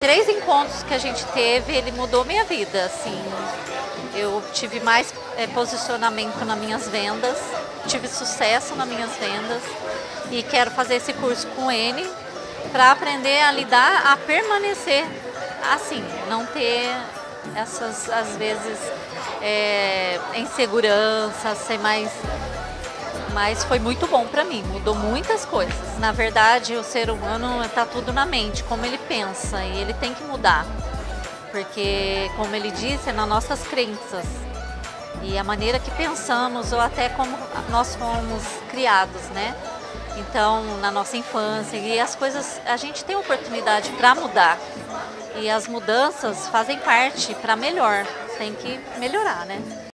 3 encontros que a gente teve, ele mudou minha vida, assim. Eu tive mais posicionamento nas minhas vendas, tive sucesso nas minhas vendas e quero fazer esse curso com ele para aprender a lidar, a permanecer assim, não ter essas, às vezes, insegurança, ser mais... Mas foi muito bom para mim, mudou muitas coisas. Na verdade, o ser humano está tudo na mente, como ele pensa, e ele tem que mudar. Porque, como ele disse, é nas nossas crenças e a maneira que pensamos ou até como nós fomos criados, né? Então, na nossa infância, e as coisas, a gente tem oportunidade para mudar. E as mudanças fazem parte para melhor, tem que melhorar, né?